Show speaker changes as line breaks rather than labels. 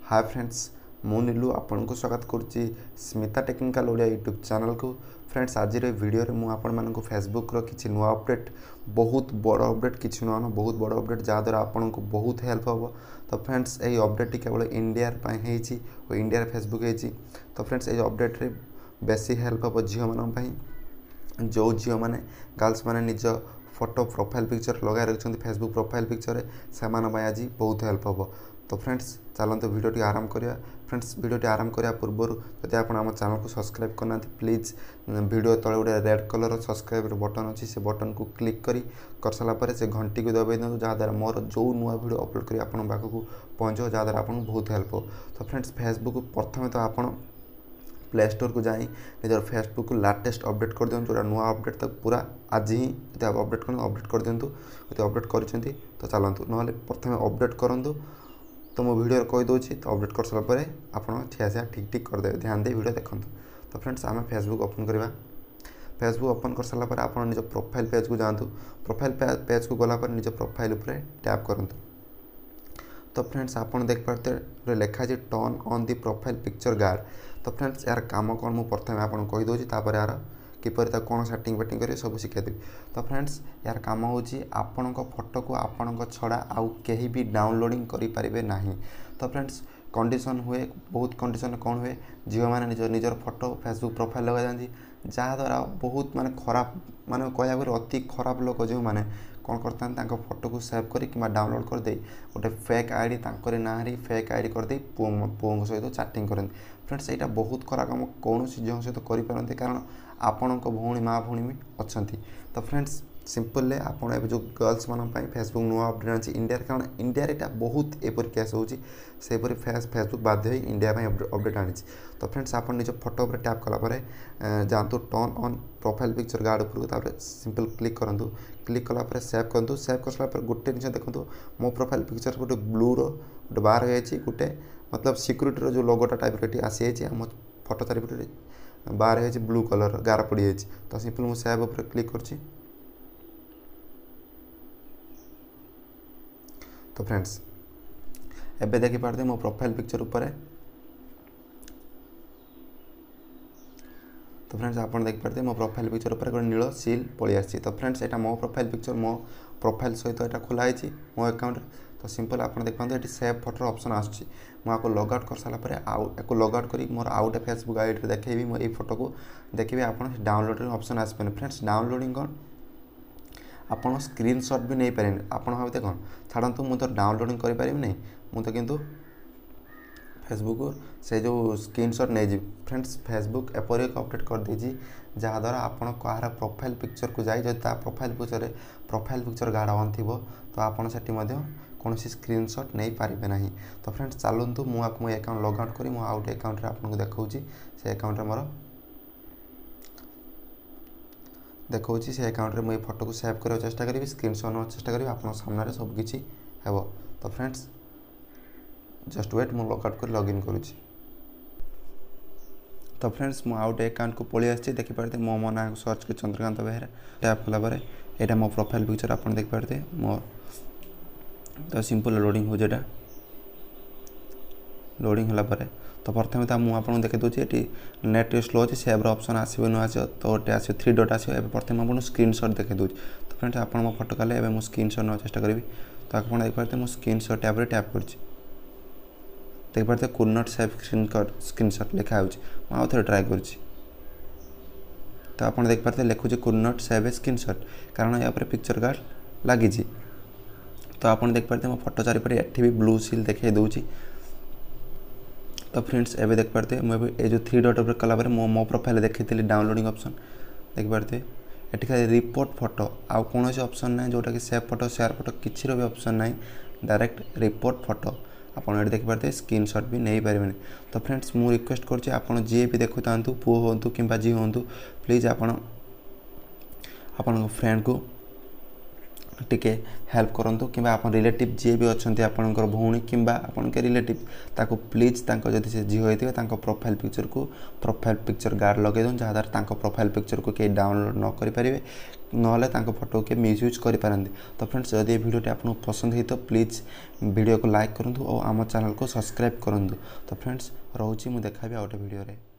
Hi friends मु नीलू आपन को स्वागत करुच्ची Smita technical Odia YouTube channel को। फ्रेंड्स आज वीडियो रे मु आपण मानक फेसबुक रो किछि नुआ अपडेट बहुत बड़ अपडेट किछि नुआ बहुत बड़ अपडेट जहाँद्वारा आपन को बहुत हेल्प हम। तो फ्रेंड्स यही अपडेट टी केवल इंडिया और इंडिया फेसबुक होती। तो फ्रेंड्स ये अपडेट रे बेसी हेल्प हम झील मान जो झील मैंने गर्ल्स मैंने निज फोटो प्रोफाइल पिक्चर लगा रखते फेसबुक प्रोफाइल पिक्चर से आज बहुत हेल्प हम। तो फ्रेंड्स चलते वीडियो आरंभ करिया। फ्रेंड्स वीडियो आरंभ करने पूर्व जब आप आम चैनल को सब्सक्राइब करना प्लीज वीडियो तले गोटे रेड कलर सब्सक्राइब बटन अच्छी से बटन को क्लिक कर सारापर से घंटी को दबाई दिखाँ जहाँद्वारा मोर जो नुआ वीडियो अपलोड कर आप पाखक पहुँचो जहाँद्वारा आपको बहुत हेल्प हो। तो फ्रेंड्स फेसबुक प्रथम तो आप प्ले स्टोर को जाई निजर फेसबुक को लाटेस्ट अपडेट कर दिखाँ जो नुआ अपडेट तक पूरा आज ही अपडेट कर दिंतु अपडेट कर। तो चलतु ना प्रथम अपडेट करूँ तो मो वीडियो कहीदे तो अपडेट कर सारापर आप ठिया ठीक ठीक करदे ध्यान दे वीडियो देखूँ। तो फ्रेंड्स आम फेसबुक ओपन करवा। फेसबुक ओपन कर सारापर आप निज प्रोफाइल पेज को जातु। प्रोफाइल पेज को गलापर निज प्रोफाइल उपर टैप करूँ। तो फ्रेंड्स आप देखते लिखाई turn on the profile picture guard. तो फ्रेंड्स यार काम कौन मुझे प्रथम आपको कहीदे तापर यार किपर कौन सेटिंग बेटिंग करेंगे सब शिखादेवी। तो फ्रेंड्स यार काम हो आपण फोटो को आपण छड़ा आउ कहीं भी डाउनलोडिंग करें ना। तो फ्रेंड्स कंडीशन हुए बहुत कंडीशन कौन हुए झील मैंने निजर फोटो फेसबुक प्रोफाइल लगा जाती जहाँद्वारा बहुत माने खराब माने कह अति खराब लोक जो मैंने कौन करता फोटो को सेव कर कि डाउनलोड करदे गोटे फेक आईडी ना फेक आईडी करदे पुओं सहित चैटिंग करते। फ्रेंड्स यहाँ बहुत खराब कम कौन झील सहित करें कारण आपण भौणी माँ भौणी भी अच्छा। तो फ्रेंड्स सिंपल आपड़ ए जो गर्ल्स मान फेसबुक नुआ अपडेट आनी इंडिया कारण इंडिया यहाँ बहुत एपरी केस होपरी फेसबुक बाध्य हो इंडिया अपडेट आनी। तो फ्रेंड्स आप निज फोटो पर टैप कलापर जातु turn on profile picture guard उपरको सिंपल क्लिक करूँ। क्लिक कलापर सेव करूँ। सेव कर सारापर गोटे जिन देखो मो प्रोफाइल पिक्चर गोटे ब्लू रोटे बार हो गोटे मतलब सिक्यूरीटी जो लोगोटा टाइप आसी जाए फोटो चारिपटे बार हो ब्लू कलर गार पड़ जाए। तो सिंपल मुझे सेव उपर क्लिक कर। तो फ्रेंड्स एबे देखी पारते मो प्रोफाइल पिक्चर ऊपर। तो फ्रेंड्स आप देख पारते मो प्रोफाइल पिक्चर ऊपर गोटे नील सील पलि आसी। तो फ्रेंड्स यहाँ मो प्रोफाइल पिक्चर मो प्रोफाइल सहित यहाँ खोलाई मो अकाउंट। तो सिंपल आप देखते ये save photo option आसको log out कर सारापर आपको लग आउट कर मोर आउ गए फेसबुक आईडी देखी मो ये फोटो को देखिए आप डाउनलोडिंग ऑप्शन आसपे। फ्रेंड्स डाउनलोडिंग कौन आप स्क्रीनशॉट भी नहीं पारे आप भावते कौन छाड़ू मुझे तो डाउनलोडिंग करें नहीं मुझे किंतु फेसबुक से जो स्क्रीनशॉट नहीं जी। फ्रेंड्स फेसबुक एपरी एक अपडेट कर देजी जहाँद्वारा आपड़ कहार प्रोफाइल पिक्चर को जाए जब प्रोफाइल पिक्चर गार्ड ऑन थी तो आपड़ से कौन स्क्रीनशॉट नहीं पारे ना। तो फ्रेंड्स चलतु मुझे अकाउंट लग आउट करी आउ गए अकाउंट आपको देखा से अकाउंट मोर देखा से अकाउंट मुझे फोटो को सेव करने चेष्टा करी स्क्रीनशॉट ना चेष्टा करी आप सामने सबकि हे। तो फ्रेंड्स जस्ट वेट मु लग आउट कर लॉगिन करुँच। तो फ्रेंड्स मु आउ गए अकाउंट को पलि आसी देखिपारे मो ना सर्च कर चंद्रकांत बेहरा टैप कलापर यहाँ मो प्रोफाइल पिक्चर आप देखिपारे मो। तो सिंपल लोडिंग हो जाए लोडिंग होगापर तो प्रथम तो मुझे देखी दूसरी ये नेट स्लो अच्छे सेव्र ऑप्शन आसो नुआ आस तो गोटे आस थ्री डट आस प्रथम आपको स्क्रीनशॉट देखी दूसरी। तो फ्रेंड्स आप मो फोटो कले मुझे स्क्रीनशॉट ना चेष्टा करी तो आप देखिए मुझे स्क्रीनशॉट टैब टैप कर देखिए कुड नॉट सेव स्क्रीनशॉट लिखा हो थे ट्राए कर। तो आप देखिए लिखुचे could not save a screenshot कारण या पिक्चर गार्ड लगी। तो आप देखिए मो फोटो चारिपटे एटी भी ब्लू सील देखा दूसरी। तो फ्रेंड्स एवं देखिए मुझे ये जो थ्री डट कलापर मो प्रोफाइल देखी डाउनलोडिंग ऑप्शन देखिए ये खाली रिपोर्ट फोटो आउ कौन ऑप्शन ना जोटा कि सेव फोटो शेयर फोटो किसी भी ऑप्शन ना डायरेक्ट रिपोर्ट फोटो आप देखिए स्क्रीनशॉट भी नहीं पारे। तो फ्रेंड्स मु रिक्वेस्ट कर जी भी देखु था पुओ हूँ कि झी हूँ प्लीज आप फ्रेंड को टिके हेल्प करंतु कि आप रिलेटिव जी भी अच्छा आपंकर भौणी कि आपंके रिलेटिव ताको प्लीज जदि से झील होती प्रोफाइल पिक्चर गार्ड लगे दूँ जहाँद्वारा प्रोफाइल पिक्चर को कहीं डाउनलोड न करें ना फोटो के मिसयूज करें। तो फ्रेंड्स जदि ये वीडियो आपको पसंद है तो प्लीज़ वीडियो को लाइक करूँ और आम चैनल को सब्सक्राइब करूँ। तो फ्रेंड्स रोची मुझे देखा आ गोटे वीडियो।